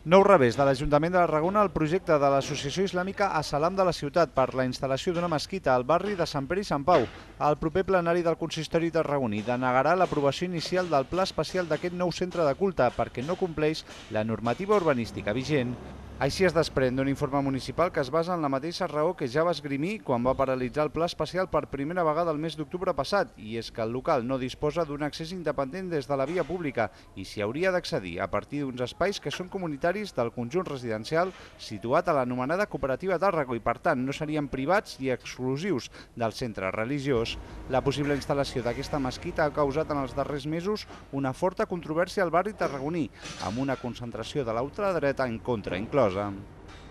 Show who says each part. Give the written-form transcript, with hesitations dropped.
Speaker 1: Nou revés de l'Ajuntament de Tarragona al projecte de l'Associació Islàmica Assalam de la ciutat per la instal·lació d'una mesquita al barri de Sant Pere i Sant Pau. El proper plenari del consistori tarragoní denegarà l'aprovació inicial del pla especial d'aquest nou centre de culte perquè no compleix la normativa urbanística vigent. Així es desprèn d'un informe municipal que es basa en la mateixa raó que ja va esgrimir quan va paralitzar el pla especial per primera vegada el mes d'octubre passat, i és que el local no disposa d'un accés independent des de la via pública i s'hi hauria d'accedir a partir d'uns espais que són comunitaris del conjunt residencial situat a l'anomenada Cooperativa Tàrraco i per tant no serien privats i exclusius del centre religiós. La possible instal·lació d'aquesta mesquita ha causat en els darrers mesos una forta controvèrsia al barri tarragoní, amb una concentració de la ultradreta en contra inclosa.